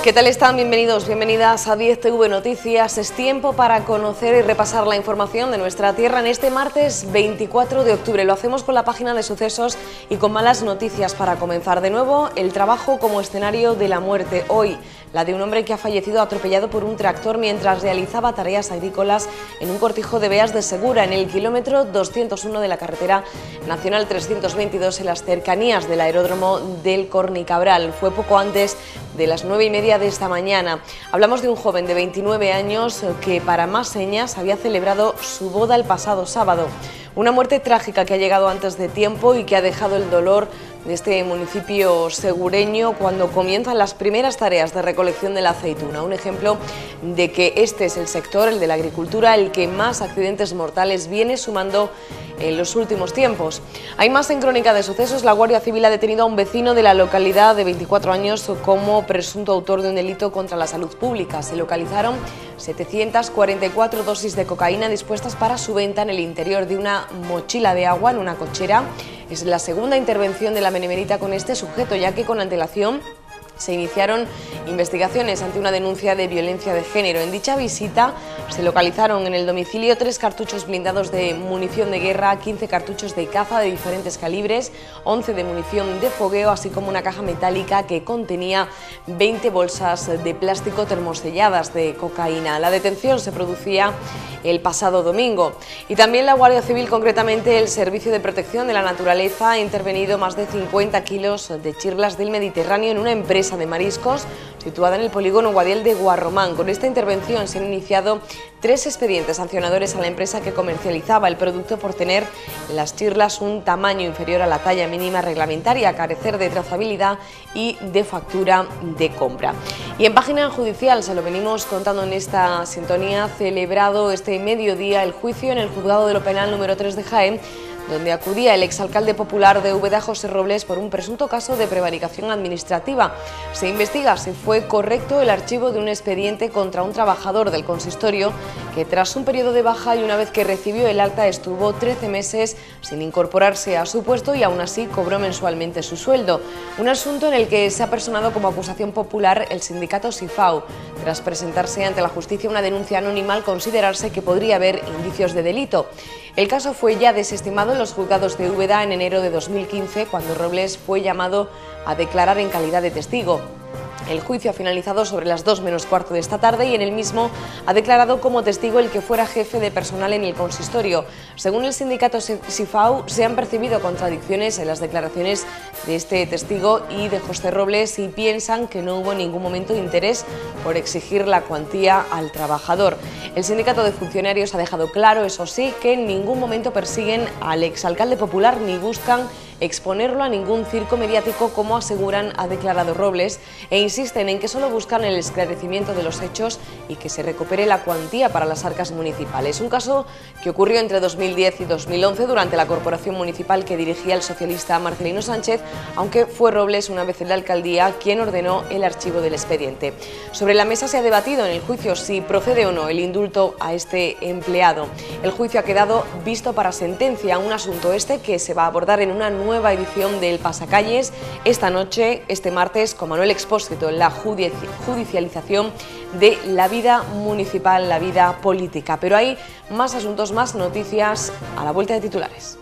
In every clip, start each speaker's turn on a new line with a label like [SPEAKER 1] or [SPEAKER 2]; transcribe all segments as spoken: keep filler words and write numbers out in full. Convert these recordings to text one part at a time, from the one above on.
[SPEAKER 1] ¿Qué tal están? Bienvenidos, bienvenidas a diez T V Noticias. Es tiempo para conocer y repasar la información de nuestra tierra en este martes veinticuatro de octubre. Lo hacemos con la página de sucesos y con malas noticias para comenzar. De nuevo, el trabajo como escenario de la muerte. Hoy, la de un hombre que ha fallecido atropellado por un tractor mientras realizaba tareas agrícolas en un cortijo de Beas de Segura, en el kilómetro doscientos uno de la carretera nacional trescientos veintidós, en las cercanías del aeródromo del Cornicabral. Fue poco antes de las nueve y media de esta mañana. Hablamos de un joven de veintinueve años que, para más señas, había celebrado su boda el pasado sábado. Una muerte trágica que ha llegado antes de tiempo y que ha dejado el dolor de este municipio segureño cuando comienzan las primeras tareas de recolección de la aceituna. Un ejemplo de que este es el sector, el de la agricultura, el que más accidentes mortales viene sumando en los últimos tiempos. Hay más en Crónica de Sucesos. La Guardia Civil ha detenido a un vecino de la localidad de veinticuatro años como presunto autor de un delito contra la salud pública. Se localizaron setecientas cuarenta y cuatro dosis de cocaína dispuestas para su venta en el interior de una mochila de agua en una cochera. Es la segunda intervención de la Benemérita con este sujeto, ya que con antelación se iniciaron investigaciones ante una denuncia de violencia de género. En dicha visita se localizaron en el domicilio tres cartuchos blindados de munición de guerra, quince cartuchos de caza de diferentes calibres, once de munición de fogueo, así como una caja metálica que contenía veinte bolsas de plástico termoselladas de cocaína. La detención se producía el pasado domingo. Y también la Guardia Civil, concretamente el Servicio de Protección de la Naturaleza, ha intervenido más de cincuenta kilos de chirlas del Mediterráneo en una empresa de mariscos situada en el polígono Guadiel de Guarromán. Con esta intervención se han iniciado tres expedientes sancionadores a la empresa que comercializaba el producto por tener las chirlas un tamaño inferior a la talla mínima reglamentaria, carecer de trazabilidad y de factura de compra. Y en página judicial, se lo venimos contando en esta sintonía, celebrado este mediodía el juicio en el Juzgado de lo Penal número tres de Jaén, donde acudía el exalcalde popular de Úbeda, José Robles, por un presunto caso de prevaricación administrativa. Se investiga si fue correcto el archivo de un expediente contra un trabajador del consistorio que, tras un periodo de baja y una vez que recibió el alta, estuvo trece meses sin incorporarse a su puesto y aún así cobró mensualmente su sueldo. Un asunto en el que se ha personado como acusación popular el sindicato SIFAU, tras presentarse ante la justicia una denuncia anónima al considerarse que podría haber indicios de delito. El caso fue ya desestimado en los juzgados de Úbeda en enero de dos mil quince, cuando Robles fue llamado a declarar en calidad de testigo. El juicio ha finalizado sobre las dos menos cuarto de esta tarde y en el mismo ha declarado como testigo el que fuera jefe de personal en el consistorio. Según el sindicato SIFAU, se han percibido contradicciones en las declaraciones de este testigo y de José Robles y piensan que no hubo en ningún momento interés por exigir la cuantía al trabajador. El sindicato de funcionarios ha dejado claro, eso sí, que en ningún momento persiguen al exalcalde popular ni buscan exponerlo a ningún circo mediático, como aseguran, ha declarado Robles, e insisten en que solo buscan el esclarecimiento de los hechos y que se recupere la cuantía para las arcas municipales. Un caso que ocurrió entre dos mil diez y dos mil once durante la corporación municipal que dirigía el socialista Marcelino Sánchez, aunque fue Robles, una vez en la alcaldía, quien ordenó el archivo del expediente. Sobre la mesa se ha debatido en el juicio si procede o no el indulto a este empleado. El juicio ha quedado visto para sentencia, un asunto este que se va a abordar en una nueva edición del Pasacalles esta noche, este martes, con Manuel Expósito, en la judicialización de la vida municipal, la vida política. Pero hay más asuntos, más noticias a la vuelta de titulares.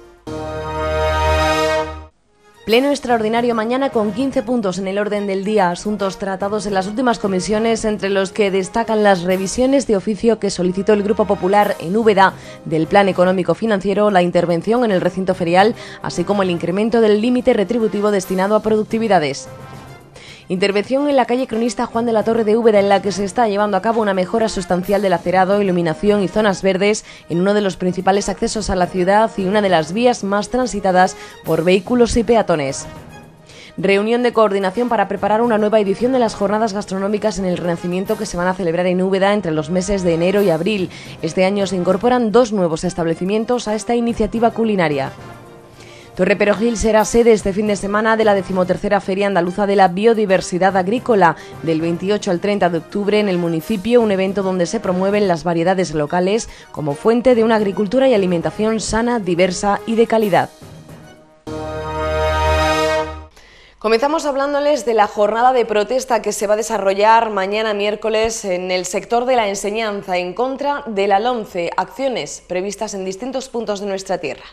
[SPEAKER 1] Pleno extraordinario mañana con quince puntos en el orden del día, asuntos tratados en las últimas comisiones, entre los que destacan las revisiones de oficio que solicitó el Grupo Popular en Úbeda del Plan Económico Financiero, la intervención en el recinto ferial, así como el incremento del límite retributivo destinado a productividades. Intervención en la calle Cronista Juan de la Torre de Úbeda, en la que se está llevando a cabo una mejora sustancial del acerado, iluminación y zonas verdes en uno de los principales accesos a la ciudad y una de las vías más transitadas por vehículos y peatones. Reunión de coordinación para preparar una nueva edición de las jornadas gastronómicas en el Renacimiento que se van a celebrar en Úbeda entre los meses de enero y abril. Este año se incorporan dos nuevos establecimientos a esta iniciativa culinaria. Torreperogil será sede este fin de semana de la decimotercera Feria Andaluza de la Biodiversidad Agrícola, del veintiocho al treinta de octubre en el municipio, un evento donde se promueven las variedades locales como fuente de una agricultura y alimentación sana, diversa y de calidad. Comenzamos hablándoles de la jornada de protesta que se va a desarrollar mañana miércoles en el sector de la enseñanza en contra de la LOMCE, acciones previstas en distintos puntos de nuestra tierra.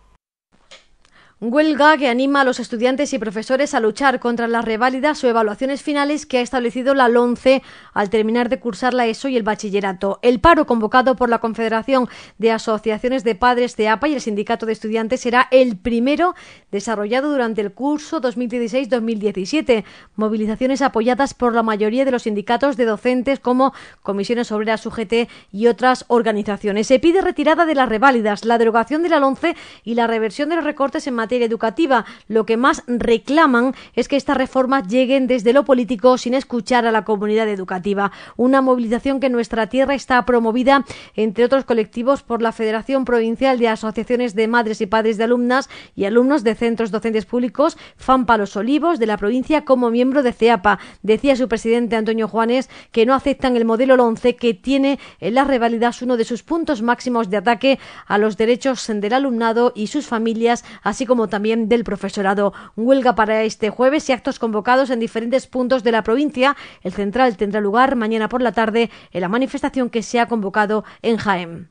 [SPEAKER 2] Huelga que anima a los estudiantes y profesores a luchar contra las reválidas o evaluaciones finales que ha establecido la LOMCE al terminar de cursar la ESO y el bachillerato. El paro convocado por la Confederación de Asociaciones de Padres de A P A y el Sindicato de Estudiantes será el primero desarrollado durante el curso dos mil dieciséis dos mil diecisiete. Movilizaciones apoyadas por la mayoría de los sindicatos de docentes como Comisiones Obreras, U G T y otras organizaciones. Se pide retirada de las reválidas, la derogación de la LOMCE y la reversión de los recortes en materia educativa. Lo que más reclaman es que estas reformas lleguen desde lo político sin escuchar a la comunidad educativa. Una movilización que en nuestra tierra está promovida, entre otros colectivos, por la Federación Provincial de Asociaciones de Madres y Padres de Alumnas y Alumnos de Centros Docentes Públicos, FAMPA Los Olivos, de la provincia, como miembro de CEAPA. Decía su presidente, Antonio Juanes, que no aceptan el modelo LOMCE, que tiene en las reválidas uno de sus puntos máximos de ataque a los derechos del alumnado y sus familias, así como también del profesorado. Huelga para este jueves y actos convocados en diferentes puntos de la provincia. El central tendrá lugar mañana por la tarde en la manifestación que se ha convocado en Jaén.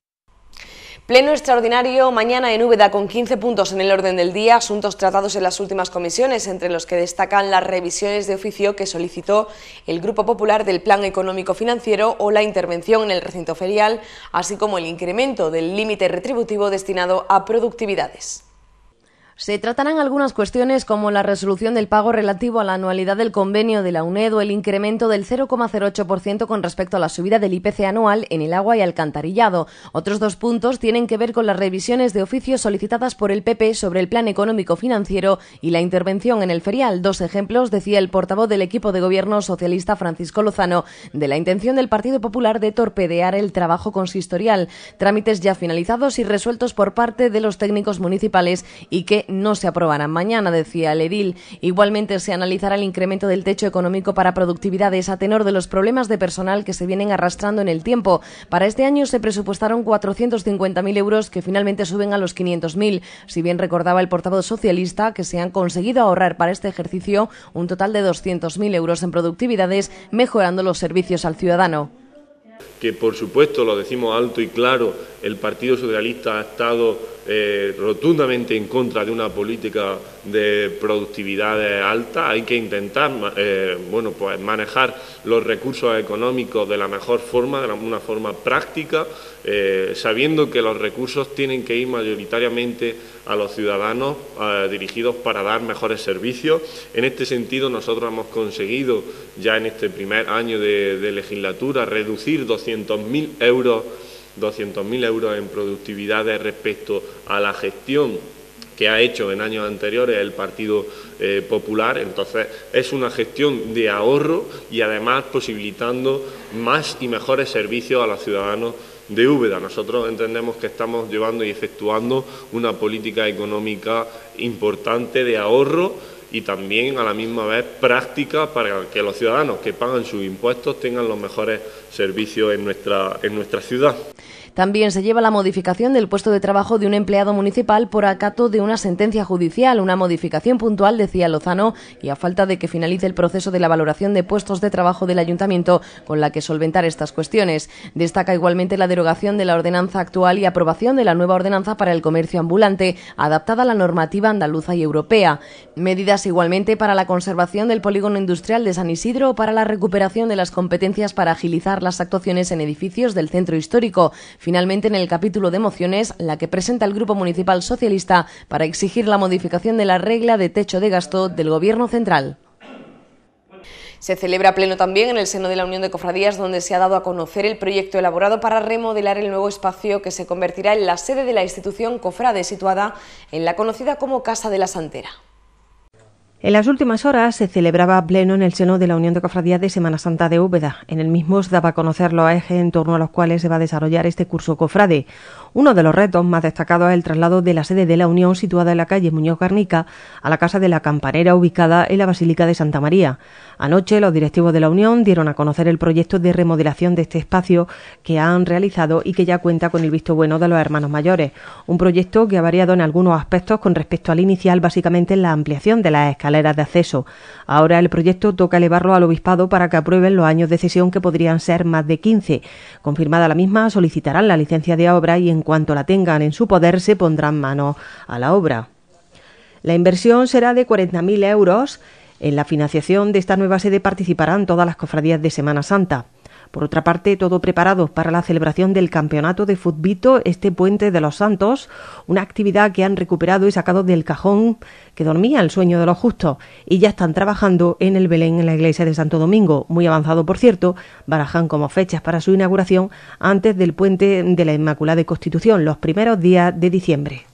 [SPEAKER 1] Pleno extraordinario mañana en Úbeda con quince puntos en el orden del día, asuntos tratados en las últimas comisiones, entre los que destacan las revisiones de oficio que solicitó el Grupo Popular del Plan Económico Financiero o la intervención en el recinto ferial, así como el incremento del límite retributivo destinado a productividades.
[SPEAKER 3] Se tratarán algunas cuestiones como la resolución del pago relativo a la anualidad del convenio de la UNED o el incremento del cero coma cero ocho por ciento con respecto a la subida del I P C anual en el agua y alcantarillado. Otros dos puntos tienen que ver con las revisiones de oficio solicitadas por el P P sobre el plan económico financiero y la intervención en el ferial. Dos ejemplos, decía el portavoz del equipo de gobierno socialista Francisco Lozano, de la intención del Partido Popular de torpedear el trabajo consistorial. Trámites ya finalizados y resueltos por parte de los técnicos municipales y que no se aprobarán mañana, decía el edil. Igualmente se analizará el incremento del techo económico para productividades a tenor de los problemas de personal que se vienen arrastrando en el tiempo. Para este año se presupuestaron cuatrocientos cincuenta mil euros que finalmente suben a los quinientos mil. Si bien recordaba el portavoz socialista que se han conseguido ahorrar para este ejercicio un total de doscientos mil euros en productividades, mejorando los servicios al ciudadano.
[SPEAKER 4] Que por supuesto, lo decimos alto y claro, el Partido Socialista ha estado eh, rotundamente en contra de una política de productividad alta. Hay que intentar eh, bueno, pues manejar los recursos económicos de la mejor forma, de una forma práctica, eh, sabiendo que los recursos tienen que ir mayoritariamente a los ciudadanos eh, dirigidos para dar mejores servicios. En este sentido, nosotros hemos conseguido ya en este primer año de, de legislatura reducir doscientos mil euros, doscientos mil euros en productividades respecto a la gestión que ha hecho en años anteriores el Partido eh, Popular. Entonces es una gestión de ahorro y además posibilitando más y mejores servicios a los ciudadanos de Úbeda. Nosotros entendemos que estamos llevando y efectuando una política económica importante de ahorro y también a la misma vez práctica para que los ciudadanos que pagan sus impuestos tengan los mejores servicios en nuestra, en nuestra ciudad.
[SPEAKER 3] También se lleva la modificación del puesto de trabajo de un empleado municipal por acato de una sentencia judicial, una modificación puntual, decía Lozano, y a falta de que finalice el proceso de la valoración de puestos de trabajo del ayuntamiento con la que solventar estas cuestiones. Destaca igualmente la derogación de la ordenanza actual y aprobación de la nueva ordenanza para el comercio ambulante, adaptada a la normativa andaluza y europea. Medidas igualmente para la conservación del polígono industrial de San Isidro o para la recuperación de las competencias para agilizar las actuaciones en edificios del centro histórico. Finalmente, en el capítulo de mociones, la que presenta el Grupo Municipal Socialista para exigir la modificación de la regla de techo de gasto del Gobierno central.
[SPEAKER 1] Se celebra pleno también en el seno de la Unión de Cofradías, donde se ha dado a conocer el proyecto elaborado para remodelar el nuevo espacio que se convertirá en la sede de la institución cofrade, situada en la conocida como Casa de la Santera.
[SPEAKER 5] En las últimas horas se celebraba pleno en el seno de la Unión de Cofradías de Semana Santa de Úbeda. En el mismo se daba a conocer los ejes en torno a los cuales se va a desarrollar este curso cofrade. Uno de los retos más destacados es el traslado de la sede de la Unión, situada en la calle Muñoz Garnica, a la Casa de la Campanera, ubicada en la Basílica de Santa María. Anoche los directivos de la Unión dieron a conocer el proyecto de remodelación de este espacio que han realizado y que ya cuenta con el visto bueno de los hermanos mayores. Un proyecto que ha variado en algunos aspectos con respecto al inicial, básicamente en la ampliación de las escaleras escaleras de acceso. Ahora el proyecto toca elevarlo al obispado para que aprueben los años de cesión, que podrían ser más de quince. Confirmada la misma, solicitarán la licencia de obra y en cuanto la tengan en su poder se pondrán manos a la obra. La inversión será de cuarenta mil euros. En la financiación de esta nueva sede participarán todas las cofradías de Semana Santa. Por otra parte, todo preparado para la celebración del campeonato de futbito este Puente de los Santos, una actividad que han recuperado y sacado del cajón que dormía el sueño de los justos, y ya están trabajando en el Belén en la iglesia de Santo Domingo, muy avanzado por cierto. Barajan como fechas para su inauguración antes del Puente de la Inmaculada Constitución, los primeros días de diciembre.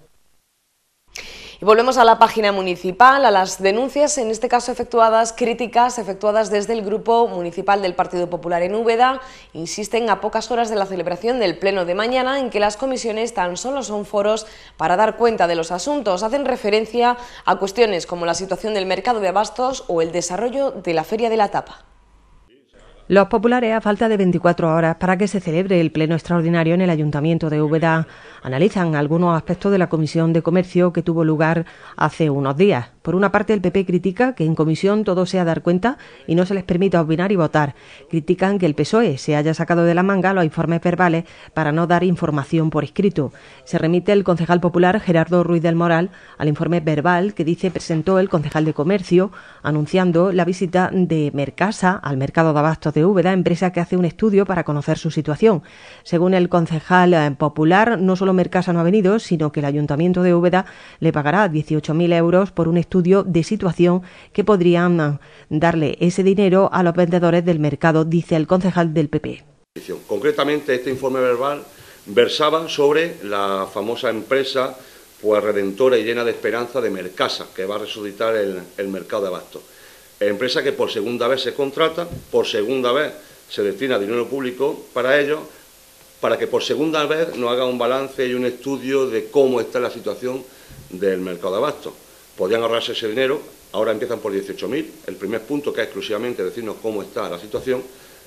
[SPEAKER 1] Y volvemos a la página municipal, a las denuncias, en este caso efectuadas, críticas efectuadas desde el Grupo Municipal del Partido Popular en Úbeda. Insisten a pocas horas de la celebración del pleno de mañana en que las comisiones tan solo son foros para dar cuenta de los asuntos. Hacen referencia a cuestiones como la situación del mercado de abastos o el desarrollo de la Feria de la Tapa.
[SPEAKER 5] Los populares, a falta de veinticuatro horas para que se celebre el pleno extraordinario en el Ayuntamiento de Úbeda, analizan algunos aspectos de la Comisión de Comercio que tuvo lugar hace unos días. Por una parte, el P P critica que en comisión todo sea dar cuenta y no se les permita opinar y votar. Critican que el P S O E se haya sacado de la manga los informes verbales para no dar información por escrito. Se remite el concejal popular Gerardo Ruiz del Moral al informe verbal que dice presentó el concejal de Comercio anunciando la visita de Mercasa al mercado de abastos de Úbeda, empresa que hace un estudio para conocer su situación. Según el concejal eh, popular, no solo Mercasa no ha venido, sino que el Ayuntamiento de Úbeda le pagará dieciocho mil euros por un estudio de situación que podrían eh, darle ese dinero a los vendedores del mercado, dice el concejal del P P.
[SPEAKER 6] Concretamente, este informe verbal versaba sobre la famosa empresa pues redentora y llena de esperanza de Mercasa, que va a resucitar el, el mercado de abastos. Empresa que por segunda vez se contrata, por segunda vez se destina dinero público para ello, para que por segunda vez nos haga un balance y un estudio de cómo está la situación del mercado de abastos. Podían ahorrarse ese dinero, ahora empiezan por dieciocho mil. El primer punto, que es exclusivamente decirnos cómo está la situación,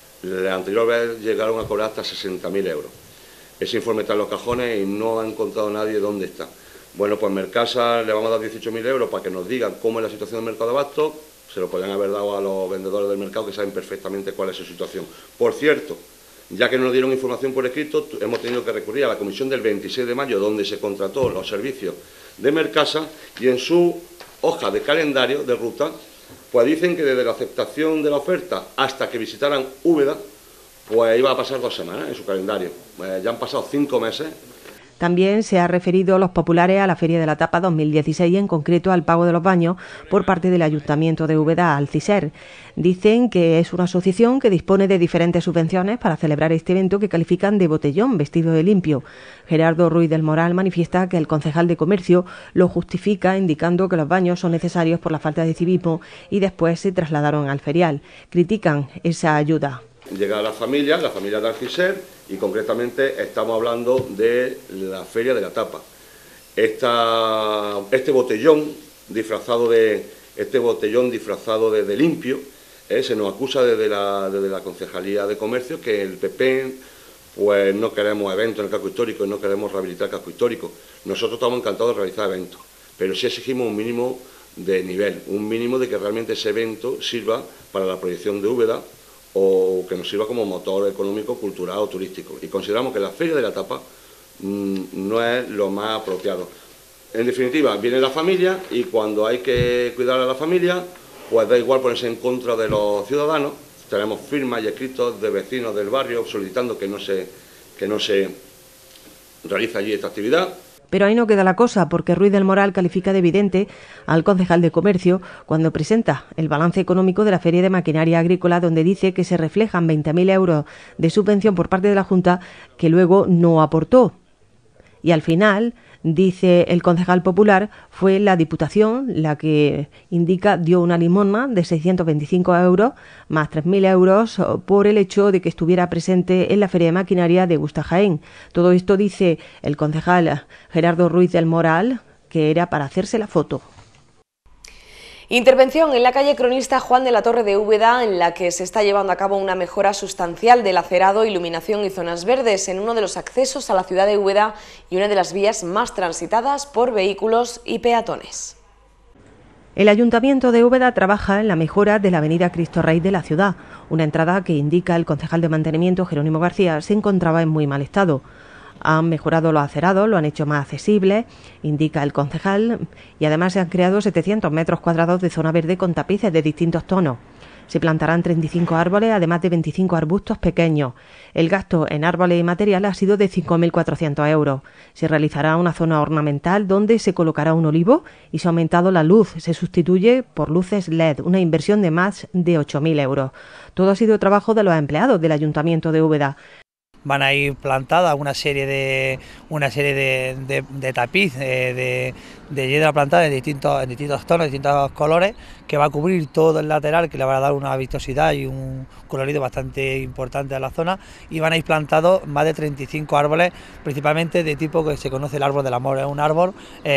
[SPEAKER 6] la anterior vez llegaron a cobrar hasta sesenta mil euros. Ese informe está en los cajones y no ha encontrado nadie dónde está. Bueno, pues Mercasa le vamos a dar dieciocho mil euros para que nos digan cómo es la situación del mercado de abastos. Se lo podrían haber dado a los vendedores del mercado que saben perfectamente cuál es su situación. Por cierto, ya que no nos dieron información por escrito, hemos tenido que recurrir a la comisión del veintiséis de mayo, donde se contrató los servicios de Mercasa, y en su hoja de calendario de ruta, pues dicen que desde la aceptación de la oferta hasta que visitaran Úbeda, pues iba a pasar dos semanas en su calendario. Eh, ya han pasado cinco meses.
[SPEAKER 5] También se ha referido los populares a la Feria de la Tapa dos mil dieciséis, en concreto al pago de los baños por parte del Ayuntamiento de Úbeda al CISER. Dicen que es una asociación que dispone de diferentes subvenciones para celebrar este evento que califican de botellón vestido de limpio. Gerardo Ruiz del Moral manifiesta que el concejal de Comercio lo justifica indicando que los baños son necesarios por la falta de civismo y después se trasladaron al ferial. Critican esa ayuda.
[SPEAKER 6] Llega la familia, la familia de Alciser, y concretamente estamos hablando de la Feria de la Tapa. Esta, este botellón disfrazado de este botellón disfrazado de, de limpio, eh, se nos acusa desde la, desde la Concejalía de Comercio que el P P pues no queremos eventos en el casco histórico y no queremos rehabilitar el casco histórico. Nosotros estamos encantados de realizar eventos, pero sí exigimos un mínimo de nivel, un mínimo de que realmente ese evento sirva para la proyección de Úbeda, o que nos sirva como motor económico, cultural o turístico. Y consideramos que la Feria de la Tapa mmm, no es lo más apropiado. En definitiva, viene la familia y cuando hay que cuidar a la familia, pues da igual ponerse en contra de los ciudadanos. Tenemos firmas y escritos de vecinos del barrio solicitando que no se, que no se realice allí esta actividad.
[SPEAKER 5] Pero ahí no queda la cosa, porque Ruiz del Moral califica de evidente al concejal de Comercio cuando presenta el balance económico de la Feria de Maquinaria Agrícola, donde dice que se reflejan veinte mil euros de subvención por parte de la Junta que luego no aportó. Y al final, dice el concejal popular, fue la Diputación la que indica dio una limosna de seiscientos veinticinco euros más tres mil euros por el hecho de que estuviera presente en la Feria de Maquinaria de Gusta Jaén. Todo esto dice el concejal Gerardo Ruiz del Moral que era para hacerse la foto.
[SPEAKER 1] Intervención en la calle Cronista Juan de la Torre de Úbeda, en la que se está llevando a cabo una mejora sustancial del acerado, iluminación y zonas verdes en uno de los accesos a la ciudad de Úbeda y una de las vías más transitadas por vehículos y peatones.
[SPEAKER 5] El Ayuntamiento de Úbeda trabaja en la mejora de la avenida Cristo Rey de la ciudad. Una entrada que, indica el concejal de mantenimiento Jerónimo García, se encontraba en muy mal estado. Han mejorado los acerados, lo han hecho más accesible, indica el concejal, y además se han creado setecientos metros cuadrados de zona verde con tapices de distintos tonos. Se plantarán treinta y cinco árboles, además de veinticinco arbustos pequeños. El gasto en árboles y material ha sido de cinco mil cuatrocientos euros. Se realizará una zona ornamental donde se colocará un olivo y se ha aumentado la luz. Se sustituye por luces L E D, una inversión de más de ocho mil euros. Todo ha sido trabajo de los empleados del Ayuntamiento de Úbeda.
[SPEAKER 7] Van a ir plantadas una serie de una serie de, de, de tapiz de, de, de hiedra plantada en distintos, en distintos tonos, distintos colores, que va a cubrir todo el lateral, que le va a dar una vistosidad y un colorido bastante importante a la zona, y van a ir plantados más de treinta y cinco árboles, principalmente de tipo que se conoce el árbol del amor. Es un árbol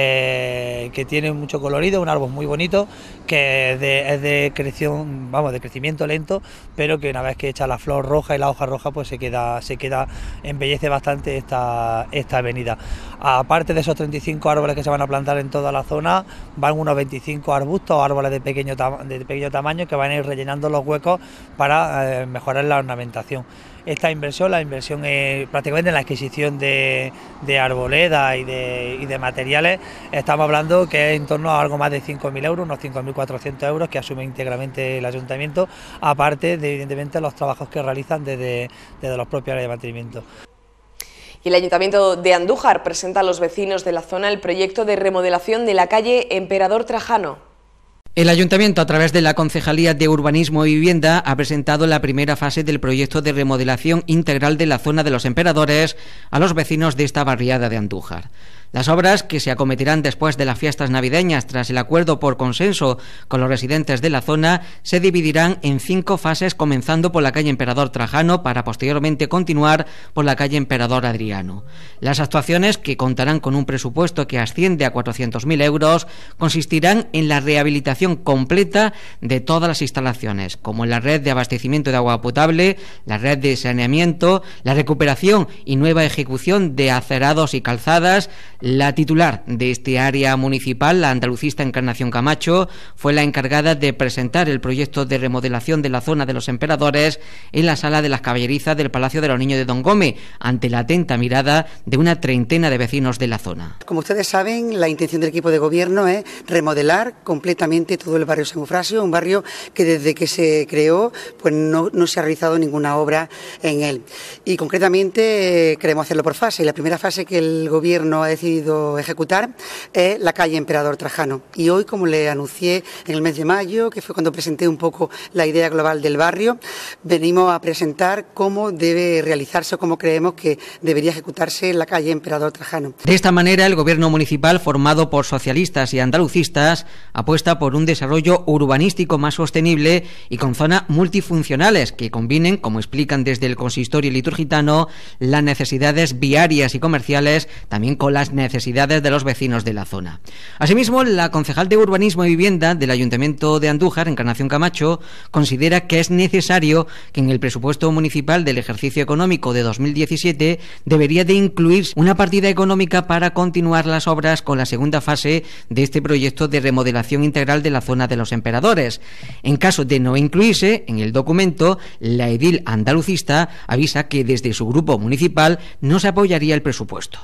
[SPEAKER 7] eh, que tiene mucho colorido, un árbol muy bonito, que es de, es de creación, vamos, de crecimiento lento, pero que una vez que echa la flor roja y la hoja roja, pues se queda, se queda embellece bastante esta, esta avenida. Aparte de esos treinta y cinco árboles que se van a plantar en toda la zona, van unos veinticinco arbustos o árboles de pequeño, de pequeño tamaño que van a ir rellenando los huecos para eh, mejorar la ornamentación. Esta inversión, la inversión es prácticamente en la adquisición de, de arboleda y de, y de materiales, estamos hablando que es en torno a algo más de cinco mil euros, unos cinco mil cuatrocientos euros que asume íntegramente el ayuntamiento, aparte de evidentemente los trabajos que realizan desde, desde los propios áreas de mantenimiento.
[SPEAKER 1] Y el Ayuntamiento de Andújar presenta a los vecinos de la zona el proyecto de remodelación de la calle Emperador Trajano.
[SPEAKER 8] El Ayuntamiento, a través de la Concejalía de Urbanismo y Vivienda, ha presentado la primera fase del proyecto de remodelación integral de la zona de los Emperadores a los vecinos de esta barriada de Andújar. Las obras, que se acometerán después de las fiestas navideñas tras el acuerdo por consenso con los residentes de la zona, se dividirán en cinco fases, comenzando por la calle Emperador Trajano para posteriormente continuar por la calle Emperador Adriano. Las actuaciones, que contarán con un presupuesto que asciende a cuatrocientos mil euros, consistirán en la rehabilitación completa de todas las instalaciones, como la red de abastecimiento de agua potable, la red de saneamiento, la recuperación y nueva ejecución de acerados y calzadas. La titular de este área municipal, la andalucista Encarnación Camacho, fue la encargada de presentar el proyecto de remodelación de la zona de los Emperadores en la sala de las caballerizas del Palacio de los Niños de Don Gómez, ante la atenta mirada de una treintena de vecinos de la zona.
[SPEAKER 9] Como ustedes saben, la intención del equipo de gobierno es remodelar completamente todo el barrio San Eufrasio, un barrio que desde que se creó pues no, no se ha realizado ninguna obra en él. Y concretamente eh, queremos hacerlo por fase. La primera fase que el gobierno ha decidido ejecutar es la calle Emperador Trajano, y hoy, como le anuncié en el mes de mayo, que fue cuando presenté un poco la idea global del barrio, venimos a presentar cómo debe realizarse o cómo creemos que debería ejecutarse la calle Emperador Trajano.
[SPEAKER 8] De esta manera, el gobierno municipal, formado por socialistas y andalucistas, apuesta por un desarrollo urbanístico más sostenible y con zonas multifuncionales que combinen, como explican desde el consistorio liturgitano, las necesidades viarias y comerciales, también con las necesidades de los vecinos de la zona. Asimismo, la concejal de Urbanismo y Vivienda del Ayuntamiento de Andújar, Encarnación Camacho, considera que es necesario que en el presupuesto municipal del ejercicio económico de dos mil diecisiete debería de incluirse una partida económica para continuar las obras con la segunda fase de este proyecto de remodelación integral de la zona de los Emperadores. En caso de no incluirse en el documento, la edil andalucista avisa que desde su grupo municipal no se apoyaría el presupuesto.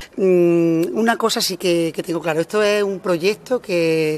[SPEAKER 9] Mm, una cosa sí que, que tengo claro, esto es un proyecto que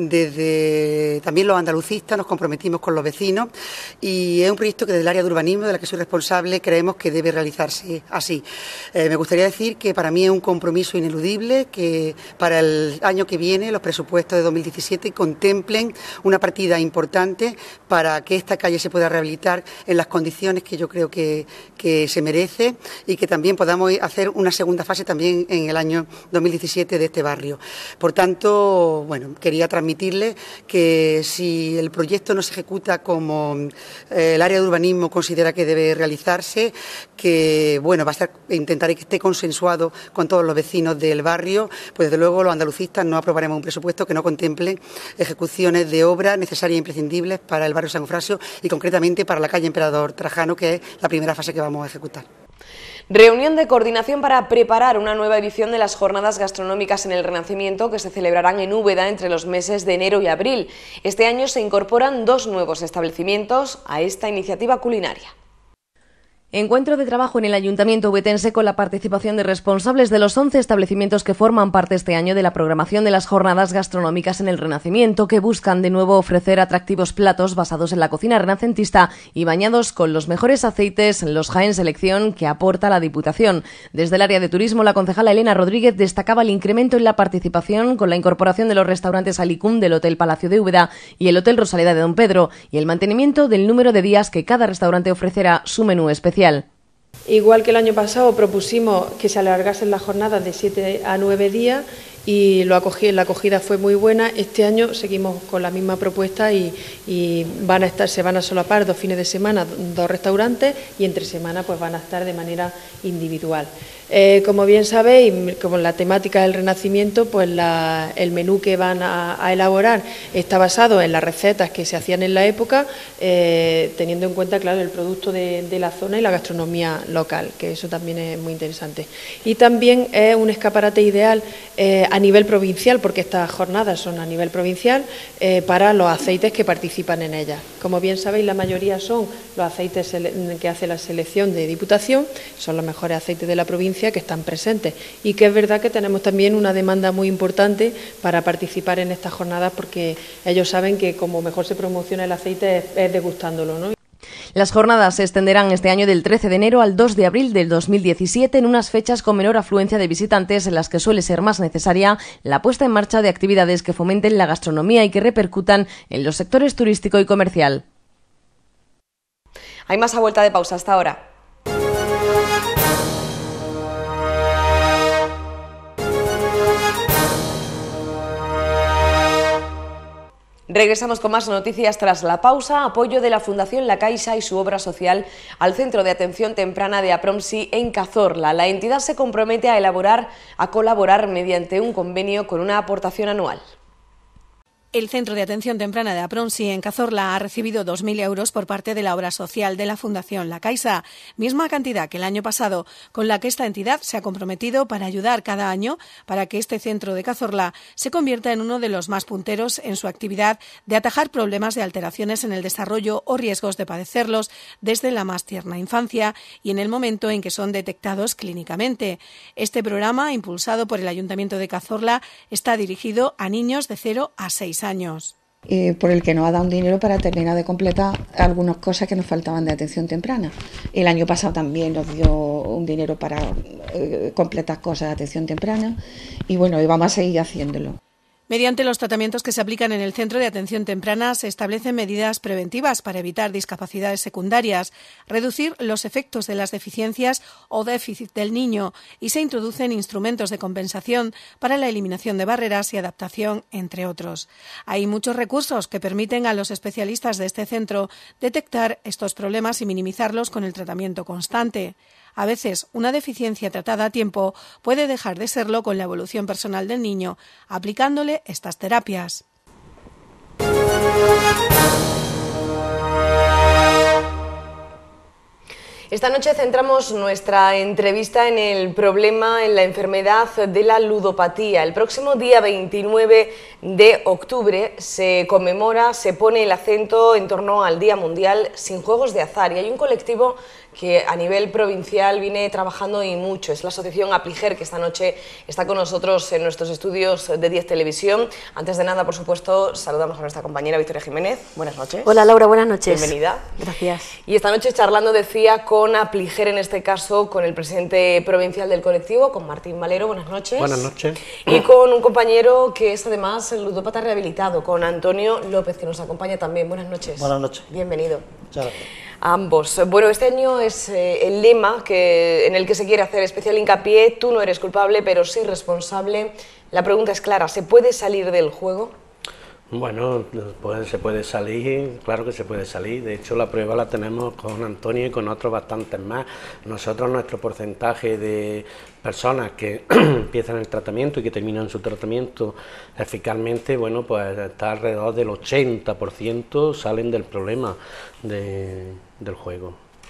[SPEAKER 9] desde también los andalucistas nos comprometimos con los vecinos, y es un proyecto que desde el área de urbanismo, de la que soy responsable, creemos que debe realizarse así. Eh, me gustaría decir que para mí es un compromiso ineludible que para el año que viene los presupuestos de dos mil diecisiete contemplen una partida importante para que esta calle se pueda rehabilitar en las condiciones que yo creo que, que se merece, y que también podamos hacer una segunda fase también en el año dos mil diecisiete de este barrio. Por tanto, bueno, quería transmitirle que si el proyecto no se ejecuta como eh, el área de urbanismo considera que debe realizarse, que bueno, va a ser, intentaré que esté consensuado con todos los vecinos del barrio, pues desde luego los andalucistas no aprobaremos un presupuesto que no contemple ejecuciones de obras necesarias e imprescindibles para el barrio San Eufrasio, y concretamente para la calle Emperador Trajano, que es la primera fase que vamos a ejecutar.
[SPEAKER 1] Reunión de coordinación para preparar una nueva edición de las Jornadas Gastronómicas en el Renacimiento que se celebrarán en Úbeda entre los meses de enero y abril. Este año se incorporan dos nuevos establecimientos a esta iniciativa culinaria.
[SPEAKER 3] Encuentro de trabajo en el Ayuntamiento ubetense con la participación de responsables de los once establecimientos que forman parte este año de la programación de las jornadas gastronómicas en el Renacimiento, que buscan de nuevo ofrecer atractivos platos basados en la cocina renacentista y bañados con los mejores aceites, los Jaén Selección, que aporta la Diputación. Desde el área de turismo, la concejala Elena Rodríguez destacaba el incremento en la participación con la incorporación de los restaurantes Alicum del Hotel Palacio de Úbeda y el Hotel Rosaleda de Don Pedro, y el mantenimiento del número de días que cada restaurante ofrecerá su menú especial.
[SPEAKER 10] Igual que el año pasado propusimos que se alargasen las jornadas de siete a nueve días y lo acogí, la acogida fue muy buena. Este año seguimos con la misma propuesta y, y van a estar, se van a solapar dos fines de semana, dos restaurantes, y entre semana pues van a estar de manera individual. Eh, como bien sabéis, como la temática del Renacimiento, pues la, el menú que van a, a elaborar está basado en las recetas que se hacían en la época, eh, teniendo en cuenta, claro, el producto de, de la zona y la gastronomía local, que eso también es muy interesante. Y también es un escaparate ideal eh, a nivel provincial, porque estas jornadas son a nivel provincial, eh, para los aceites que participan en ellas. Como bien sabéis, la mayoría son los aceites que hace la selección de Diputación, son los mejores aceites de la provincia que están presentes, y que es verdad que tenemos también una demanda muy importante para participar en estas jornadas, porque ellos saben que como mejor se promociona el aceite es, es degustándolo, ¿no?
[SPEAKER 3] Las jornadas se extenderán este año del trece de enero al dos de abril del dos mil diecisiete en unas fechas con menor afluencia de visitantes, en las que suele ser más necesaria la puesta en marcha de actividades que fomenten la gastronomía y que repercutan en los sectores turístico y comercial.
[SPEAKER 1] Hay más a vuelta de pausa. Hasta ahora. Regresamos con más noticias tras la pausa. Apoyo de la Fundación La Caixa y su obra social al Centro de Atención Temprana de Apromsi en Cazorla. La entidad se compromete a elaborar, a colaborar mediante un convenio con una aportación anual.
[SPEAKER 11] El Centro de Atención Temprana de Apromsi en Cazorla ha recibido dos mil euros por parte de la obra social de la Fundación La Caixa, misma cantidad que el año pasado, con la que esta entidad se ha comprometido para ayudar cada año para que este centro de Cazorla se convierta en uno de los más punteros en su actividad de atajar problemas de alteraciones en el desarrollo o riesgos de padecerlos desde la más tierna infancia y en el momento en que son detectados clínicamente. Este programa, impulsado por el Ayuntamiento de Cazorla, está dirigido a niños de cero a seis años.
[SPEAKER 12] Eh, por el que nos ha dado un dinero para terminar de completar algunas cosas que nos faltaban de atención temprana. El año pasado también nos dio un dinero para eh, completar cosas de atención temprana y bueno, y vamos a seguir haciéndolo.
[SPEAKER 11] Mediante los tratamientos que se aplican en el Centro de Atención Temprana se establecen medidas preventivas para evitar discapacidades secundarias, reducir los efectos de las deficiencias o déficit del niño y se introducen instrumentos de compensación para la eliminación de barreras y adaptación, entre otros. Hay muchos recursos que permiten a los especialistas de este centro detectar estos problemas y minimizarlos con el tratamiento constante. A veces, una deficiencia tratada a tiempo puede dejar de serlo con la evolución personal del niño, aplicándole estas terapias.
[SPEAKER 1] Esta noche centramos nuestra entrevista en el problema, en la enfermedad de la ludopatía. El próximo día veintinueve de octubre se conmemora, se pone el acento en torno al Día Mundial sin Juegos de Azar, y hay un colectivo que a nivel provincial viene trabajando y mucho. Es la asociación Apliger, que esta noche está con nosotros en nuestros estudios de diez Televisión. Antes de nada, por supuesto, saludamos a nuestra compañera Victoria Jiménez. Buenas noches.
[SPEAKER 13] Hola Laura, buenas noches.
[SPEAKER 1] Bienvenida.
[SPEAKER 13] Gracias.
[SPEAKER 1] Y esta noche charlando, decía, con Apliger, en este caso con el presidente provincial del colectivo, con Martín Valero. Buenas noches.
[SPEAKER 14] Buenas noches.
[SPEAKER 1] Y con un compañero que es además el ludópata rehabilitado, con Antonio López, que nos acompaña también. Buenas noches.
[SPEAKER 14] Buenas noches.
[SPEAKER 1] Bienvenido.
[SPEAKER 14] Muchas gracias.
[SPEAKER 1] A ambos. Bueno, este año es eh, el lema que, en el que se quiere hacer especial hincapié. Tú no eres culpable, pero sí responsable. La pregunta es clara: ¿se puede salir del juego?
[SPEAKER 14] Bueno, pues se puede salir, claro que se puede salir. De hecho, la prueba la tenemos con Antonio y con otros bastantes más. Nosotros, nuestro porcentaje de personas que empiezan el tratamiento y que terminan su tratamiento eficazmente, bueno, pues está alrededor del ochenta por ciento salen del problema de, del juego.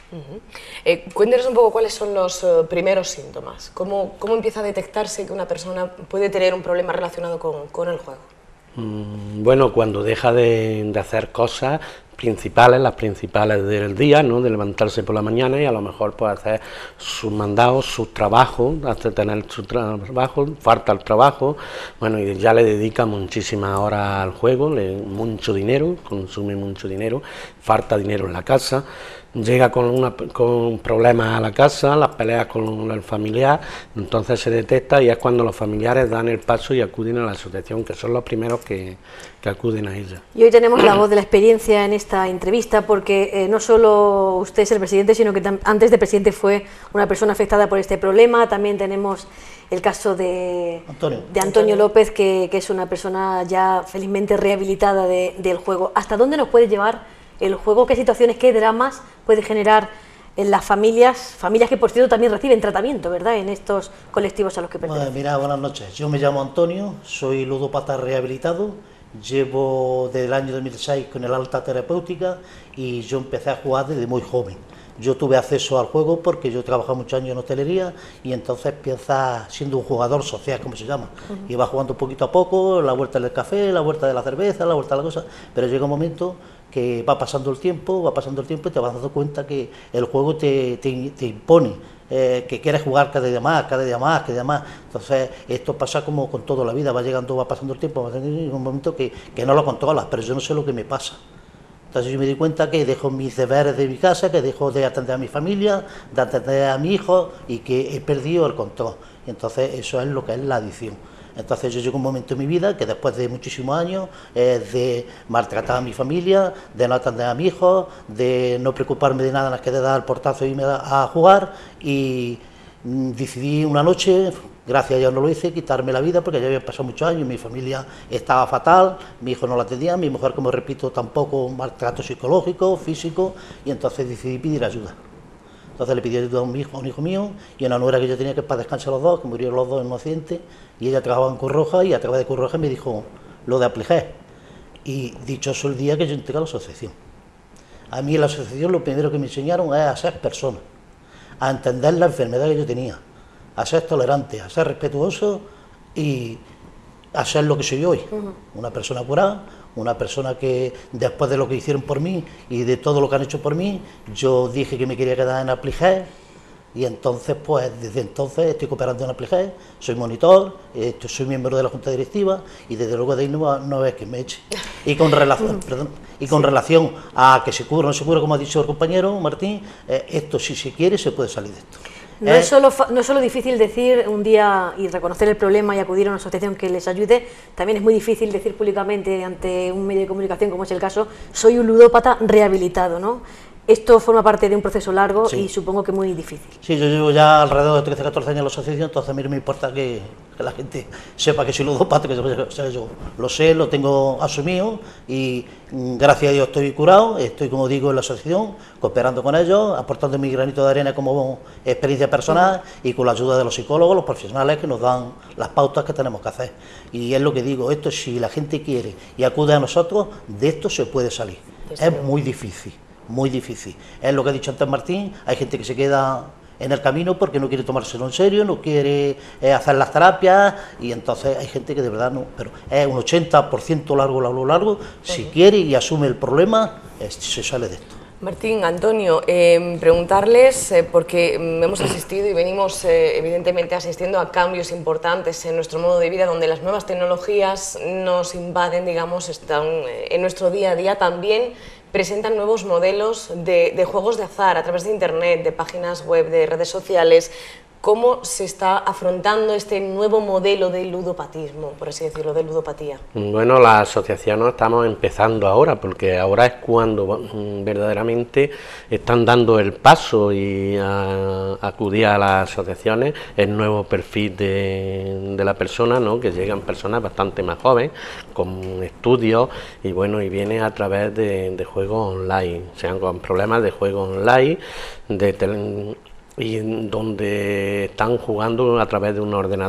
[SPEAKER 1] Uh-huh. eh, cuéntenos un poco cuáles son los uh, primeros síntomas, ¿Cómo, cómo empieza a detectarse que una persona puede tener un problema relacionado con, con el juego.
[SPEAKER 14] Mm, bueno, cuando deja de, de hacer cosas principales, las principales del día, ¿no? De levantarse por la mañana y a lo mejor pues hacer sus mandados, sus trabajos, hasta tener su trabajo, falta el trabajo, bueno, y ya le dedica muchísimas horas al juego, le, mucho dinero, consume mucho dinero, falta dinero en la casa, llega con, una, con problemas a la casa, las peleas con el familiar, entonces se detecta y es cuando los familiares dan el paso y acuden a la asociación, que son los primeros que, que acuden a ella.
[SPEAKER 2] Y hoy tenemos la voz de la experiencia en esta entrevista, porque eh, no solo usted es el presidente, sino que antes de presidente fue una persona afectada por este problema. También tenemos el caso de Antonio, de Antonio López, que, que es una persona ya felizmente rehabilitada de, del juego. ¿Hasta dónde nos puede llevar el juego? ¿Qué situaciones, qué dramas puede generar en las familias, familias que por cierto también reciben tratamiento, ¿verdad?, en estos colectivos a los que pertenecen?
[SPEAKER 13] Bueno, mira, buenas noches, yo me llamo Antonio, soy ludópata rehabilitado, llevo desde el año dos mil seis con el alta terapéutica y yo empecé a jugar desde muy joven. Yo tuve acceso al juego porque yo he trabajado muchos años en hostelería y entonces empieza siendo un jugador social, como se llama. Uh-huh. Iba jugando poquito a poco, la vuelta del café, la vuelta de la cerveza, la vuelta de la cosa, pero llega un momento que va pasando el tiempo, va pasando el tiempo y te vas dando cuenta que el juego te, te, te impone, eh, que quieres jugar cada día más, cada día más, cada día más. Entonces esto pasa como con toda la vida, va llegando, va pasando el tiempo, va pasando el tiempo, y en un momento que, que no lo controlas, pero yo no sé lo que me pasa. Entonces yo me di cuenta que dejo mis deberes de mi casa, que dejo de atender a mi familia, de atender a mi hijo y que he perdido el control. Y entonces eso es lo que es la adicción. Entonces yo llego a un momento en mi vida que después de muchísimos años eh, de maltratar a mi familia, de no atender a mi hijo, de no preocuparme de nada más que de dar el portazo y irme a, a jugar, y mm, decidí una noche, gracias a Dios no lo hice, quitarme la vida porque ya había pasado muchos años, mi familia estaba fatal, mi hijo no la atendía, mi mujer, como repito, tampoco, maltrato psicológico, físico, y entonces decidí pedir ayuda. Entonces le pedí ayuda a un hijo, a un hijo mío y a una nuera que yo tenía, que para descansar los dos, que murieron los dos en un accidente, y ella trabajaba en Cruz Roja y a través de Cruz Roja me dijo lo de Apligé. Y dichoso el día que yo entré a la asociación. A mí en la asociación lo primero que me enseñaron es a ser persona, a entender la enfermedad que yo tenía, a ser tolerante, a ser respetuoso y a ser lo que soy hoy, uh-huh. Una persona curada, una persona que después de lo que hicieron por mí y de todo lo que han hecho por mí, yo dije que me quería quedar en Apligé y entonces pues desde entonces estoy cooperando en Apligé, soy monitor, eh, soy miembro de la junta directiva y desde luego de ahí no, no es que me eche. Y con relación, perdón, y con sí. relación a que se cura o no se cura, como ha dicho el compañero Martín, eh, esto si se quiere se puede salir de esto.
[SPEAKER 2] No, eh, es solo, no es solo difícil decir un día y reconocer el problema y acudir a una asociación que les ayude, también es muy difícil decir públicamente ante un medio de comunicación, como es el caso, soy un ludópata rehabilitado, ¿no? Esto forma parte de un proceso largo, sí. Y supongo que muy difícil.
[SPEAKER 13] Sí, yo llevo ya alrededor de trece, catorce años en la asociación, entonces a mí no me importa que, que la gente sepa que soy ludópata, que o sea, yo lo sé, lo tengo asumido y gracias a Dios estoy curado, estoy, como digo, en la asociación, cooperando con ellos, aportando mi granito de arena como experiencia personal uh-huh. Y con la ayuda de los psicólogos, los profesionales que nos dan las pautas que tenemos que hacer. Y es lo que digo, esto si la gente quiere y acude a nosotros, de esto se puede salir. Es, es muy difícil. Muy difícil. Es lo que ha dicho antes Martín, hay gente que se queda en el camino porque no quiere tomárselo en serio, no quiere eh, hacer las terapias y entonces hay gente que de verdad no, pero es un ochenta por ciento largo, largo, largo, uh-huh. Si quiere y asume el problema, eh, se sale de esto.
[SPEAKER 1] Martín, Antonio, eh, preguntarles, eh, porque hemos asistido y venimos eh, evidentemente asistiendo a cambios importantes en nuestro modo de vida, donde las nuevas tecnologías nos invaden, digamos, están eh, en nuestro día a día también. Presentan nuevos modelos de, de juegos de azar a través de internet, de páginas web, de redes sociales. ¿Cómo se está afrontando este nuevo modelo de ludopatismo, por así decirlo, de ludopatía?
[SPEAKER 14] Bueno, la asociación no estamos empezando ahora, porque ahora es cuando verdaderamente están dando el paso y a, acudir a las asociaciones el nuevo perfil de, de la persona, ¿no? Que llegan personas bastante más jóvenes, con estudios, y bueno, y viene a través de, de juegos online, sean con problemas de juego online, de tele, y donde están jugando a través de un ordenador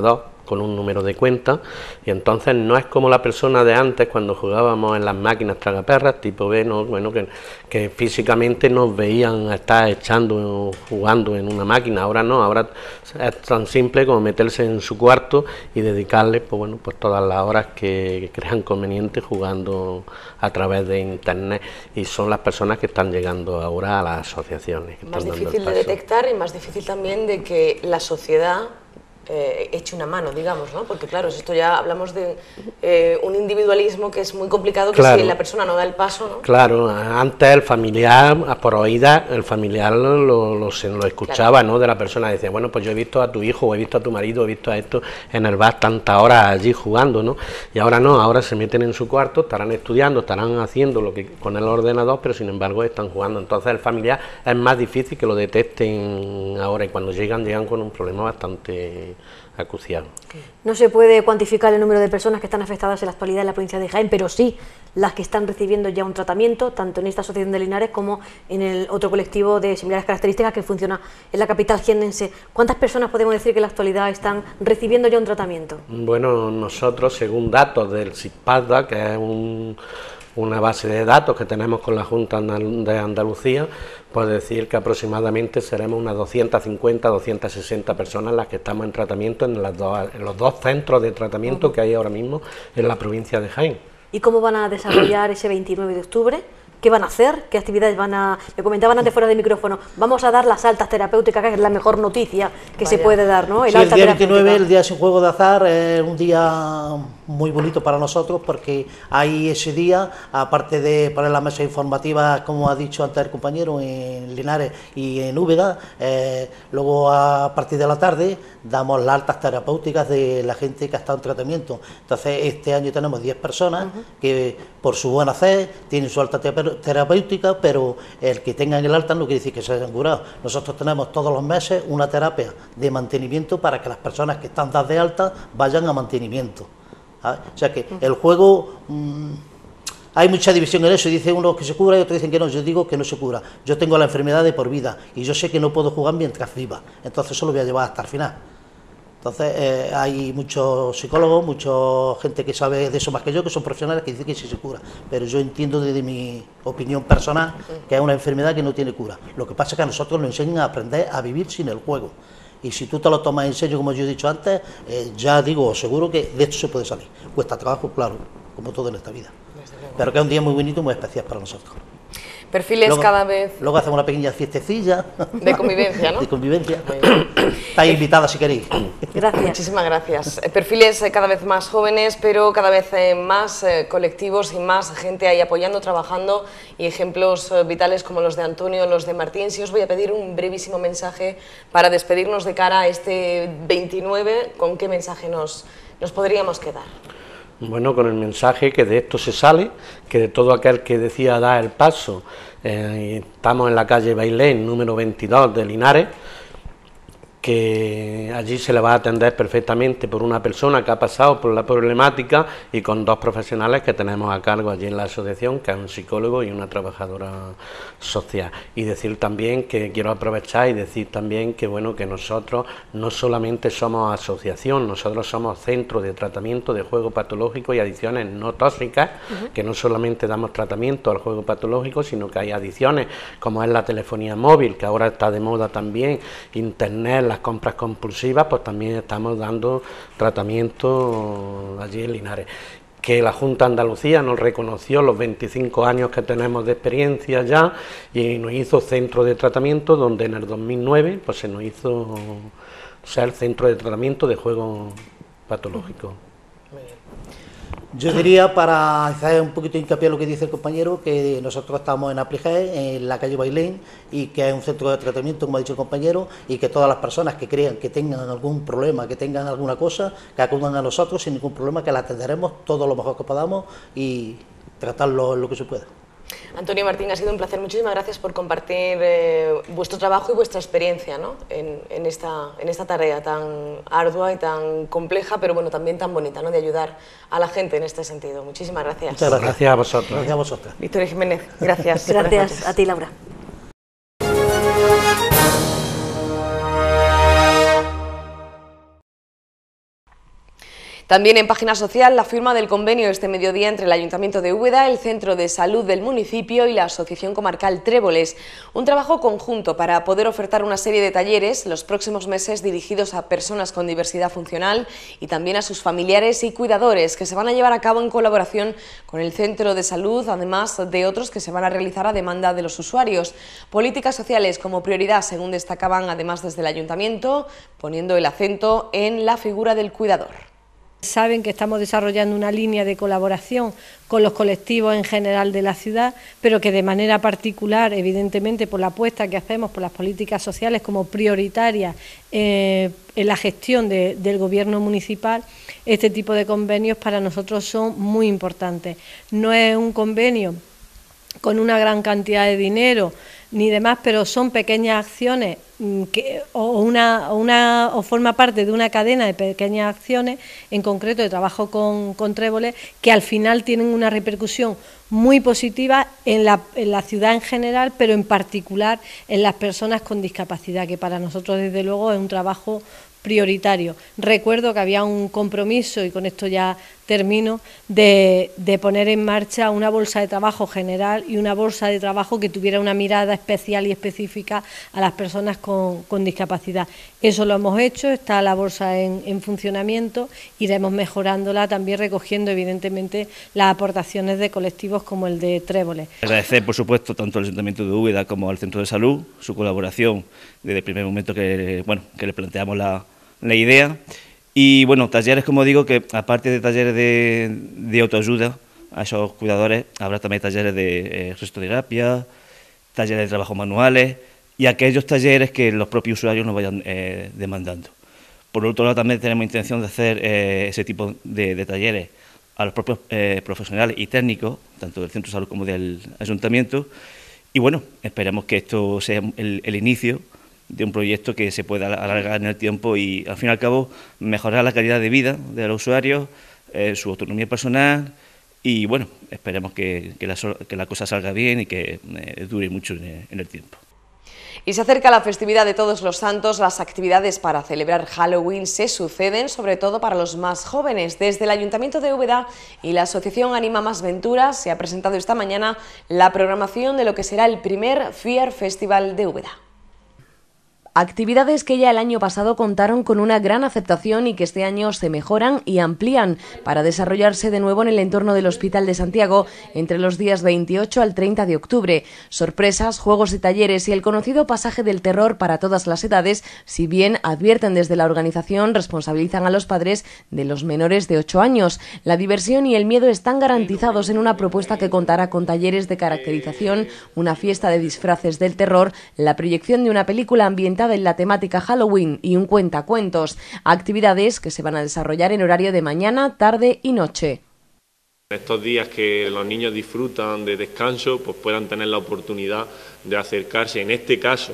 [SPEAKER 14] con un número de cuenta, y entonces no es como la persona de antes cuando jugábamos en las máquinas tragaperras tipo B, no, bueno, que, que físicamente nos veían estar echando, jugando en una máquina. Ahora no, ahora es tan simple como meterse en su cuarto y dedicarle, pues bueno, pues todas las horas que crean conveniente jugando a través de internet, y son las personas que están llegando ahora a las asociaciones. Que
[SPEAKER 1] más
[SPEAKER 14] están
[SPEAKER 1] difícil de detectar y más difícil también de que la sociedad eh, eche una mano, digamos, ¿no? Porque claro, esto ya hablamos de eh, un individualismo que es muy complicado, que claro, si la persona no da el paso, ¿no?
[SPEAKER 14] Claro, antes el familiar, por oídas, el familiar lo, lo, se lo escuchaba, claro, ¿no? De la persona, decía, bueno, pues yo he visto a tu hijo, o he visto a tu marido, he visto a esto en el bar tantas horas allí jugando, ¿no? Y ahora no, ahora se meten en su cuarto, estarán estudiando, estarán haciendo lo que con el ordenador, pero sin embargo están jugando. Entonces el familiar es más difícil que lo detecten ahora, y cuando llegan, llegan con un problema bastante acuciado.
[SPEAKER 2] No se puede cuantificar el número de personas que están afectadas en la actualidad en la provincia de Jaén, pero sí las que están recibiendo ya un tratamiento, tanto en esta asociación de Linares como en el otro colectivo de similares características que funciona en la capital jiennense. ¿Cuántas personas podemos decir que en la actualidad están recibiendo ya un tratamiento?
[SPEAKER 14] Bueno, nosotros, según datos del SISPADA, que es un, una base de datos que tenemos con la Junta de Andalucía, pues decir que aproximadamente seremos unas doscientas cincuenta, doscientas sesenta personas las que estamos en tratamiento en, las dos, en los dos centros de tratamiento uh-huh. que hay ahora mismo en la provincia de Jaén.
[SPEAKER 2] ¿Y cómo van a desarrollar ese veintinueve de octubre? ¿Qué van a hacer? ¿Qué actividades van a...? Me comentaban antes fuera de micrófono, vamos a dar las altas terapéuticas, que es la mejor noticia que Vaya. se puede dar, ¿no?
[SPEAKER 13] El, sí, alta el día veintinueve, el día sin juego de azar, es un día muy bonito para nosotros, porque ahí ese día, aparte de poner las mesas informativas, como ha dicho antes el compañero, en Linares y en Úbeda, eh, luego a partir de la tarde damos las altas terapéuticas de la gente que ha estado en tratamiento. Entonces este año tenemos diez personas uh-huh. que por su buena fe tienen su alta terapéutica, pero el que tengan el alta no quiere decir que se hayan curado. Nosotros tenemos todos los meses una terapia de mantenimiento para que las personas que están dadas de alta vayan a mantenimiento. ¿Sabes? O sea que el juego, mmm, hay mucha división en eso, y dice uno que se cura y otros dicen que no. Yo digo que no se cura. Yo tengo la enfermedad de por vida y yo sé que no puedo jugar mientras viva, entonces eso lo voy a llevar hasta el final. Entonces eh, hay muchos psicólogos, mucha gente que sabe de eso más que yo, que son profesionales, que dicen que sí se cura, pero yo entiendo desde mi opinión personal que es una enfermedad que no tiene cura. Lo que pasa es que a nosotros nos enseñan a aprender a vivir sin el juego, y si tú te lo tomas en serio, como yo he dicho antes, eh, ya digo, seguro que de esto se puede salir. Cuesta trabajo, claro, como todo en esta vida, pero que es un día muy bonito y muy especial para nosotros.
[SPEAKER 1] Perfiles
[SPEAKER 13] luego,
[SPEAKER 1] cada vez...
[SPEAKER 13] Luego hacemos una pequeña fiestecilla.
[SPEAKER 1] De convivencia, ¿no?
[SPEAKER 13] De convivencia. Estáis invitadas si queréis.
[SPEAKER 1] Gracias. Muchísimas gracias. Perfiles cada vez más jóvenes, pero cada vez más colectivos y más gente ahí apoyando, trabajando, y ejemplos vitales como los de Antonio, los de Martín. Si os voy a pedir un brevísimo mensaje para despedirnos de cara a este veintinueve, ¿con qué mensaje nos, nos podríamos quedar?
[SPEAKER 14] Bueno, con el mensaje que de esto se sale, que de todo aquel que decía dar el paso, eh, estamos en la calle Bailén, número veintidós de Linares, que allí se le va a atender perfectamente por una persona que ha pasado por la problemática y con dos profesionales que tenemos a cargo allí en la asociación, que es un psicólogo y una trabajadora social. Y decir también que quiero aprovechar y decir también que bueno, que nosotros no solamente somos asociación, nosotros somos centro de tratamiento de juego patológico y adicciones no tóxicas, uh-huh. que no solamente damos tratamiento al juego patológico, sino que hay adicciones como es la telefonía móvil, que ahora está de moda también, internet, las compras compulsivas, pues también estamos dando tratamiento allí en Linares. Que la Junta de Andalucía nos reconoció los veinticinco años que tenemos de experiencia ya y nos hizo centro de tratamiento, donde en el dos mil nueve pues se nos hizo ser centro de tratamiento de juego patológico.
[SPEAKER 13] Yo diría, para hacer un poquito de hincapié en lo que dice el compañero, que nosotros estamos en Apligé, en la calle Bailén, y que es un centro de tratamiento, como ha dicho el compañero, y que todas las personas que crean que tengan algún problema, que tengan alguna cosa, que acudan a nosotros sin ningún problema, que la atenderemos todo lo mejor que podamos y tratarlo en lo que se pueda.
[SPEAKER 1] Antonio y Martín, ha sido un placer. Muchísimas gracias por compartir eh, vuestro trabajo y vuestra experiencia, ¿no? en, en, esta, en esta tarea tan ardua y tan compleja, pero bueno, también tan bonita, ¿no? De ayudar a la gente en este sentido. Muchísimas gracias.
[SPEAKER 14] Muchas gracias. Gracias a vosotros.
[SPEAKER 13] Gracias a vosotros.
[SPEAKER 1] Victoria Jiménez, gracias.
[SPEAKER 2] Gracias a ti, Laura.
[SPEAKER 1] También en página social, la firma del convenio este mediodía entre el Ayuntamiento de Úbeda, el Centro de Salud del municipio y la Asociación Comarcal Tréboles. Un trabajo conjunto para poder ofertar una serie de talleres los próximos meses dirigidos a personas con diversidad funcional y también a sus familiares y cuidadores, que se van a llevar a cabo en colaboración con el Centro de Salud, además de otros que se van a realizar a demanda de los usuarios. Políticas sociales como prioridad, según destacaban además desde el Ayuntamiento, poniendo el acento en la figura del cuidador.
[SPEAKER 15] Saben que estamos desarrollando una línea de colaboración con los colectivos en general de la ciudad, pero que de manera particular, evidentemente, por la apuesta que hacemos por las políticas sociales como prioritarias eh, en la gestión de, del Gobierno municipal, este tipo de convenios para nosotros son muy importantes. No es un convenio con una gran cantidad de dinero ni demás, pero son pequeñas acciones que, o, una, o, una, o forma parte de una cadena de pequeñas acciones, en concreto de trabajo con, con Tréboles, que al final tienen una repercusión muy positiva en la, en la ciudad en general, pero en particular en las personas con discapacidad, que para nosotros desde luego es un trabajo prioritario. Recuerdo que había un compromiso, y con esto ya termino, de, de poner en marcha una bolsa de trabajo general y una bolsa de trabajo que tuviera una mirada especial y específica a las personas con, con discapacidad. Eso lo hemos hecho, está la bolsa en, en funcionamiento, iremos mejorándola también recogiendo evidentemente las aportaciones de colectivos como el de Tréboles.
[SPEAKER 16] Agradecer por supuesto tanto al Ayuntamiento de Úbeda como al Centro de Salud su colaboración desde el primer momento que, bueno, que le planteamos la, la idea. Y bueno, talleres, como digo, que aparte de talleres de, de autoayuda a esos cuidadores, habrá también talleres de eh, restoterapia, talleres de trabajo manuales y aquellos talleres que los propios usuarios nos vayan eh, demandando. Por otro lado, también tenemos intención de hacer eh, ese tipo de, de talleres a los propios eh, profesionales y técnicos, tanto del Centro de Salud como del Ayuntamiento. Y bueno, esperemos que esto sea el, el inicio de un proyecto que se pueda alargar en el tiempo y, al fin y al cabo, mejorar la calidad de vida de los usuarios, eh, su autonomía personal y, bueno, esperemos que, que, la, que la cosa salga bien y que eh, dure mucho en, en el tiempo.
[SPEAKER 1] Y se acerca la festividad de Todos los Santos. Las actividades para celebrar Halloween se suceden, sobre todo para los más jóvenes. Desde el Ayuntamiento de Úbeda y la Asociación Anima Más Venturas se ha presentado esta mañana la programación de lo que será el primer Fear Festival de Úbeda.
[SPEAKER 3] Actividades que ya el año pasado contaron con una gran aceptación y que este año se mejoran y amplían para desarrollarse de nuevo en el entorno del Hospital de Santiago entre los días veintiocho al treinta de octubre. Sorpresas, juegos y talleres y el conocido pasaje del terror para todas las edades, si bien advierten desde la organización, responsabilizan a los padres de los menores de ocho años. La diversión y el miedo están garantizados en una propuesta que contará con talleres de caracterización, una fiesta de disfraces del terror, la proyección de una película ambientada en la temática Halloween y un cuentacuentos, actividades que se van a desarrollar en horario de mañana, tarde y noche.
[SPEAKER 4] En estos días que los niños disfrutan de descanso, pues puedan tener la oportunidad de acercarse, en este caso,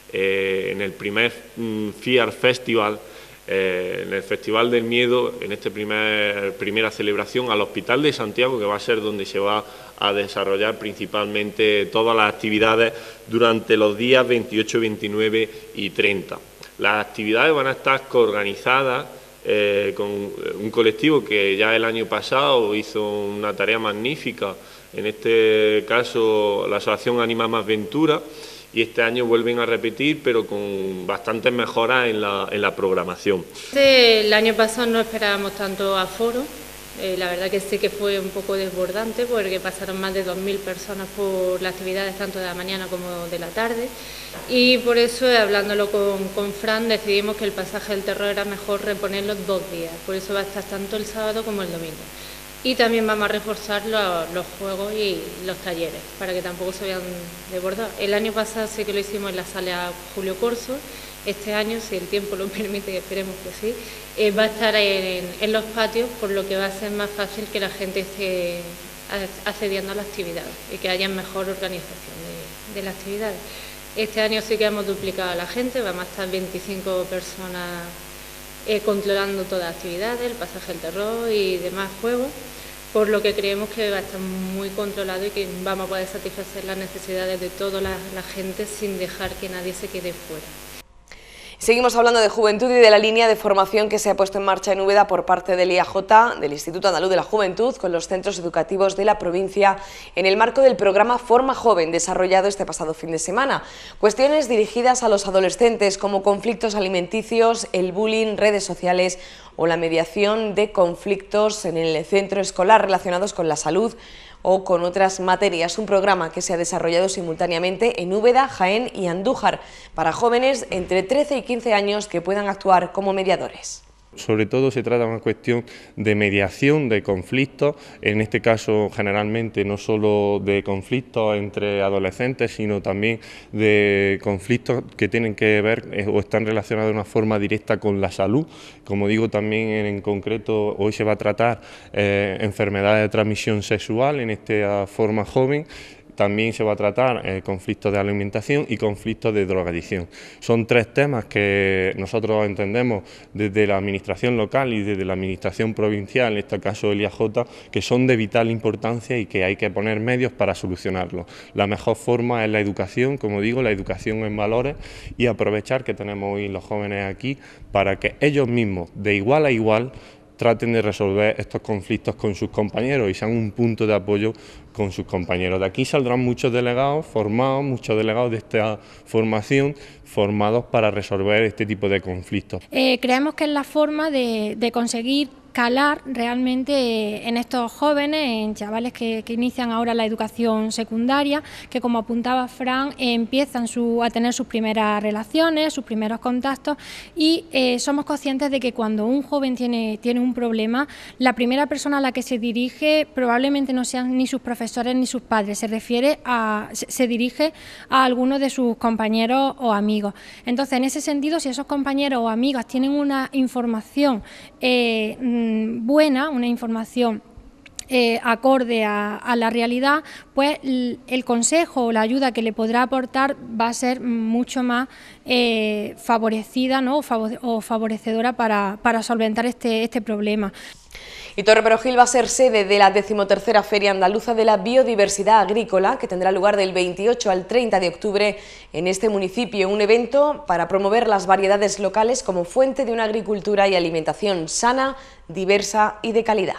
[SPEAKER 4] eh, en el primer mm, Fear Festival, eh, en el Festival del Miedo, en esta primer, primera celebración al Hospital de Santiago, que va a ser donde se va a desarrollar principalmente todas las actividades durante los días veintiocho, veintinueve y treinta. Las actividades van a estar coorganizadas eh, con un colectivo que ya el año pasado hizo una tarea magnífica, en este caso la Asociación Anima Más Ventura, y este año vuelven a repetir, pero con bastantes mejoras en la, en la programación.
[SPEAKER 17] El año pasado no esperábamos tanto aforo. Eh, la verdad que sí que fue un poco desbordante porque pasaron más de dos mil personas por las actividades tanto de la mañana como de la tarde y por eso, hablándolo con, con Fran, decidimos que el pasaje del terror era mejor reponerlo dos días, por eso va a estar tanto el sábado como el domingo. Y también vamos a reforzar los, los juegos y los talleres para que tampoco se vean desbordados. El año pasado sí que lo hicimos en la sala Julio Corso. Este año, si el tiempo lo permite, y esperemos que sí, eh, va a estar en, en los patios, por lo que va a ser más fácil que la gente esté accediendo a las actividades y que haya mejor organización de, de las actividades. Este año sí que hemos duplicado a la gente, vamos a estar veinticinco personas eh, controlando todas las actividades, el pasaje del terror y demás juegos, por lo que creemos que va a estar muy controlado y que vamos a poder satisfacer las necesidades de toda la, la gente sin dejar que nadie se quede fuera.
[SPEAKER 1] Seguimos hablando de juventud y de la línea de formación que se ha puesto en marcha en Úbeda por parte del I A J, del Instituto Andaluz de la Juventud, con los centros educativos de la provincia en el marco del programa Forma Joven, desarrollado este pasado fin de semana. Cuestiones dirigidas a los adolescentes como conflictos alimenticios, el bullying, redes sociales o la mediación de conflictos en el centro escolar relacionados con la salud o con otras materias. Un programa que se ha desarrollado simultáneamente en Úbeda, Jaén y Andújar para jóvenes entre trece y quince años que puedan actuar como mediadores.
[SPEAKER 4] Sobre todo se trata de una cuestión de mediación de conflictos, en este caso generalmente no solo de conflictos entre adolescentes, sino también de conflictos que tienen que ver eh, o están relacionados de una forma directa con la salud. Como digo, también en, en concreto hoy se va a tratar eh, enfermedades de transmisión sexual en esta forma joven. También se va a tratar eh, conflictos de alimentación y conflictos de drogadicción. Son tres temas que nosotros entendemos desde la administración local y desde la administración provincial, en este caso el I A J, que son de vital importancia y que hay que poner medios para solucionarlos. La mejor forma es la educación, como digo, la educación en valores, y aprovechar que tenemos hoy los jóvenes aquí para que ellos mismos, de igual a igual, traten de resolver estos conflictos con sus compañeros y sean un punto de apoyo con sus compañeros. De aquí saldrán muchos delegados formados, muchos delegados de esta formación formados para resolver este tipo de conflictos.
[SPEAKER 18] Eh, creemos que es la forma de, de conseguir calar realmente en estos jóvenes, en chavales que, que inician ahora la educación secundaria, que como apuntaba Fran, eh, empiezan su, a tener sus primeras relaciones, sus primeros contactos, y eh, somos conscientes de que cuando un joven tiene, tiene un problema, la primera persona a la que se dirige probablemente no sean ni sus profesores ni sus padres, se refiere a, se, se dirige a alguno de sus compañeros o amigos. Entonces, en ese sentido, si esos compañeros o amigos tienen una información eh, buena, una información eh, acorde a, a la realidad, pues el consejo o la ayuda que le podrá aportar va a ser mucho más eh, favorecida, ¿no? o favorecedora para, para solventar este, este problema.
[SPEAKER 1] Y Torreperogil va a ser sede de la decimotercera Feria Andaluza de la Biodiversidad Agrícola, que tendrá lugar del veintiocho al treinta de octubre en este municipio, un evento para promover las variedades locales como fuente de una agricultura y alimentación sana, diversa y de calidad.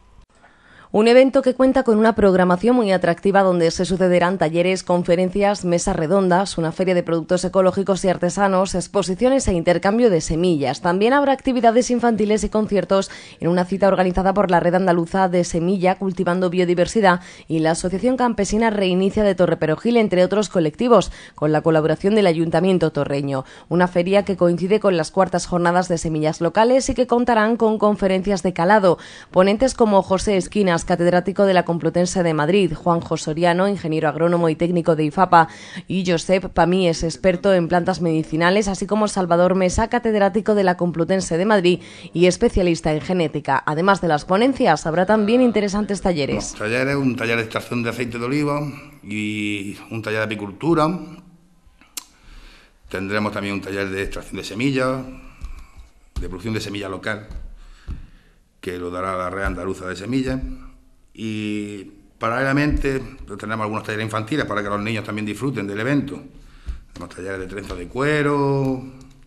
[SPEAKER 3] Un evento que cuenta con una programación muy atractiva donde se sucederán talleres, conferencias, mesas redondas, una feria de productos ecológicos y artesanos, exposiciones e intercambio de semillas. También habrá actividades infantiles y conciertos en una cita organizada por la Red Andaluza de Semilla Cultivando Biodiversidad y la Asociación Campesina Reinicia de Torreperogil, entre otros colectivos, con la colaboración del Ayuntamiento torreño. Una feria que coincide con las cuartas jornadas de semillas locales y que contarán con conferencias de calado. Ponentes como José Esquinas, catedrático de la Complutense de Madrid, Juanjo Soriano, ingeniero agrónomo y técnico de IFAPA, y Josep Pamíes, experto en plantas medicinales, así como Salvador Mesa, catedrático de la Complutense de Madrid y especialista en genética. Además de las ponencias, habrá también interesantes talleres.
[SPEAKER 19] Los talleres, un taller de extracción de aceite de oliva y un taller de apicultura. Tendremos también un taller de extracción de semillas, de producción de semilla local, que lo dará la Red Andaluza de Semillas. Y paralelamente tendremos algunos talleres infantiles para que los niños también disfruten del evento. Tenemos talleres de trenza de cuero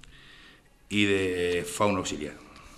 [SPEAKER 19] y de fauna auxiliar.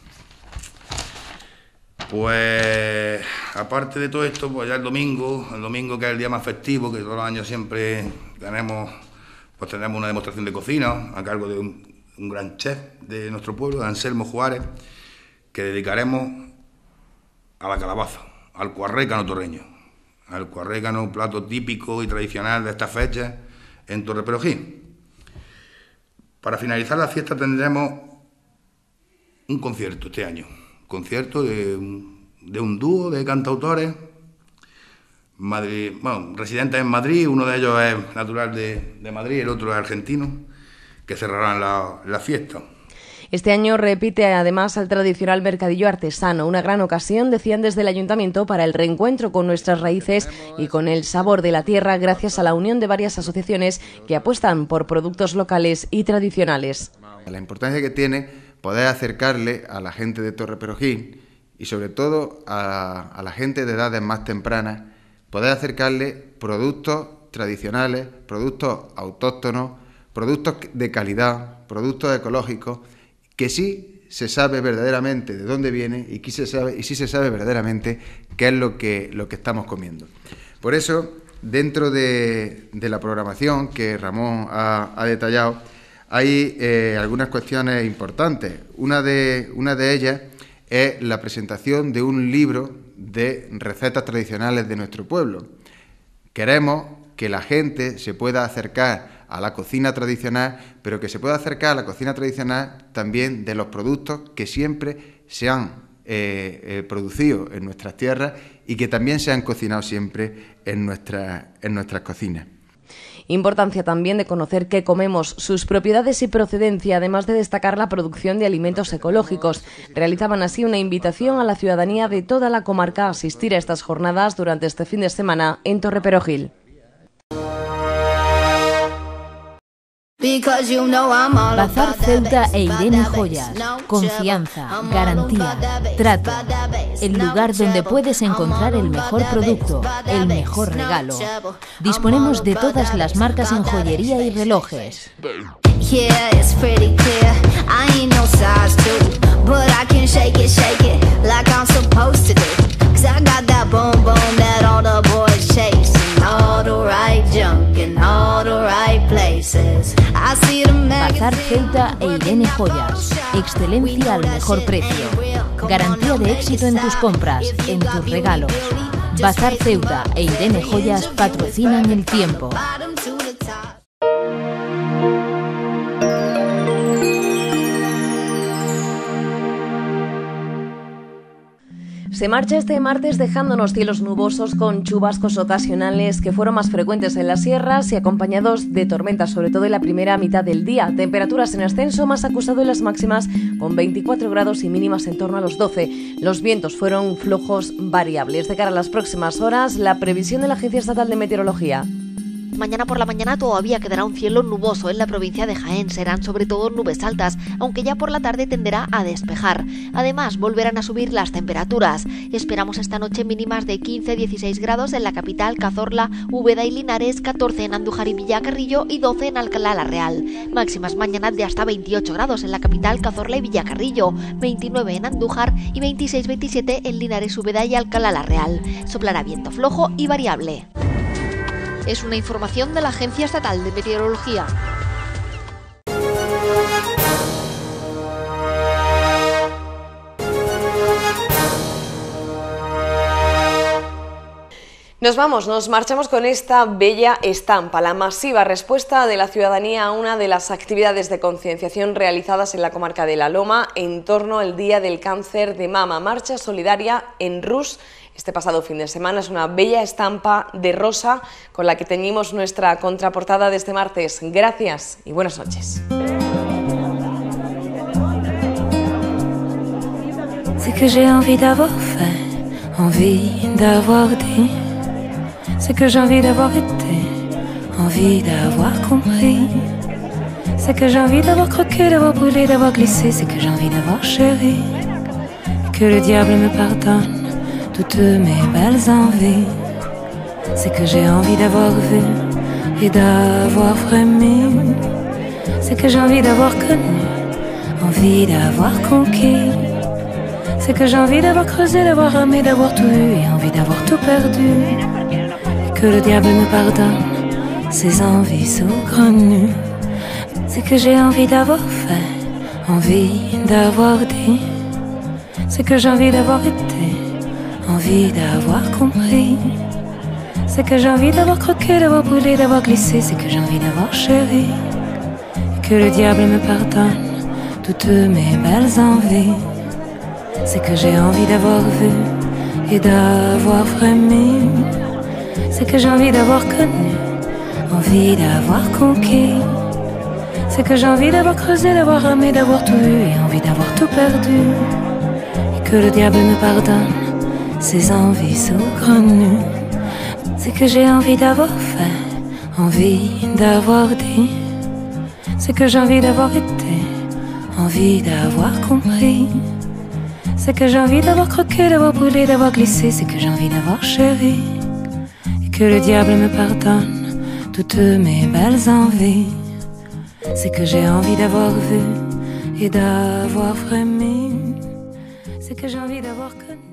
[SPEAKER 19] Pues aparte de todo esto, pues ya el domingo, el domingo que es el día más festivo, que todos los años siempre tenemos, pues tendremos una demostración de cocina a cargo de un, un gran chef de nuestro pueblo, de Anselmo Juárez, que dedicaremos a la calabaza, al cuarrécano torreño, al cuarrécano, un plato típico y tradicional de estas fechas en Torreperogil. Para finalizar la fiesta tendremos un concierto este año, un concierto de, de un dúo de cantautores Madrid, bueno, residentes en Madrid, uno de ellos es natural de, de Madrid, el otro es argentino, que cerrarán la, la fiesta.
[SPEAKER 3] Este año repite además el tradicional mercadillo artesano, una gran ocasión, decían desde el Ayuntamiento, para el reencuentro con nuestras raíces y con el sabor de la tierra, gracias a la unión de varias asociaciones que apuestan por productos locales y tradicionales.
[SPEAKER 20] La importancia que tiene poder acercarle a la gente de Torreperogil y sobre todo a, a la gente de edades más tempranas, poder acercarle productos tradicionales, productos autóctonos, productos de calidad, productos ecológicos, que sí se sabe verdaderamente de dónde viene y, que se sabe, y sí se sabe verdaderamente qué es lo que, lo que estamos comiendo. Por eso, dentro de, de la programación que Ramón ha, ha detallado, hay eh, algunas cuestiones importantes. Una de, una de ellas es la presentación de un libro de recetas tradicionales de nuestro pueblo. Queremos que la gente se pueda acercar a la cocina tradicional, pero que se pueda acercar a la cocina tradicional también de los productos que siempre se han eh, eh, producido en nuestras tierras y que también se han cocinado siempre en, nuestra, en nuestras cocinas.
[SPEAKER 3] Importancia también de conocer qué comemos, sus propiedades y procedencia, además de destacar la producción de alimentos ecológicos. Realizaban así una invitación a la ciudadanía de toda la comarca a asistir a estas jornadas durante este fin de semana en Torreperogil.
[SPEAKER 21] Bazar Ceuta e Irene Joyas. Confianza, garantía, trato. El lugar donde puedes encontrar el mejor producto, el mejor regalo. Disponemos de todas las marcas en joyería y relojes. Bazar Ceuta e Irene Joyas. Excelencia al mejor precio. Garantía de éxito en tus compras, en tus regalos. Bazar Ceuta e Irene Joyas patrocinan el tiempo.
[SPEAKER 3] Se marcha este martes dejándonos cielos nubosos con chubascos ocasionales que fueron más frecuentes en las sierras y acompañados de tormentas, sobre todo en la primera mitad del día. Temperaturas en ascenso, más acusado en las máximas con veinticuatro grados y mínimas en torno a los doce. Los vientos fueron flojos variables. De cara a las próximas horas, la previsión de la Agencia Estatal de Meteorología.
[SPEAKER 22] Mañana por la mañana todavía quedará un cielo nuboso en la provincia de Jaén, serán sobre todo nubes altas, aunque ya por la tarde tenderá a despejar. Además, volverán a subir las temperaturas. Esperamos esta noche mínimas de quince a dieciséis grados en la capital, Cazorla, Úbeda y Linares, catorce en Andújar y Villacarrillo y doce en Alcalá la Real. Máximas mañana de hasta veintiocho grados en la capital, Cazorla y Villacarrillo, veintinueve en Andújar y veintiséis a veintisiete en Linares, Úbeda y Alcalá la Real. Soplará viento flojo y variable. Es una información de la Agencia Estatal de Meteorología.
[SPEAKER 1] Nos vamos, nos marchamos con esta bella estampa, la masiva respuesta de la ciudadanía a una de las actividades de concienciación realizadas en la comarca de La Loma en torno al Día del Cáncer de Mama. Marcha solidaria en Rus este pasado fin de semana. Es una bella estampa de rosa con la que teñimos nuestra contraportada de este martes. Gracias y buenas noches.
[SPEAKER 23] C'est que j'ai envie d'avoir fait, envie d'avoir dit, c'est que j'ai envie d'avoir été, envie d'avoir compris, c'est que j'ai envie d'avoir croqué, d'avoir brûlé, d'avoir glissé, c'est que j'ai envie d'avoir chéri, que le diable me pardonne toutes mes belles envies, c'est que j'ai envie d'avoir vu et d'avoir frémi, c'est que j'ai envie d'avoir connu, envie d'avoir conquis, c'est que j'ai envie d'avoir creusé, d'avoir ramé, d'avoir tout eu et envie d'avoir tout perdu, et que le diable me pardonne ses envies saugrenues, c'est que j'ai envie d'avoir fait, envie d'avoir dit, c'est que j'ai envie d'avoir été, envie d'avoir compris, c'est que j'ai envie d'avoir croqué, d'avoir brûlé, d'avoir glissé, c'est que j'ai envie d'avoir chéri, et que le diable me pardonne toutes mes belles envies, c'est que j'ai envie d'avoir vu et d'avoir frémi, c'est que j'ai envie d'avoir connu, envie d'avoir conquis, c'est que j'ai envie d'avoir creusé, d'avoir ramé, d'avoir tout eu et envie d'avoir tout perdu, et que le diable me pardonne ses envies saugrenues, c'est que j'ai envie d'avoir fait, envie d'avoir dit, c'est que j'ai envie d'avoir été, envie d'avoir compris, c'est que j'ai envie d'avoir croqué, d'avoir brûlé, d'avoir glissé, c'est que j'ai envie d'avoir chéri, et que le diable me pardonne toutes mes belles envies, c'est que j'ai envie d'avoir vu et d'avoir frémi, c'est que j'ai envie d'avoir connu.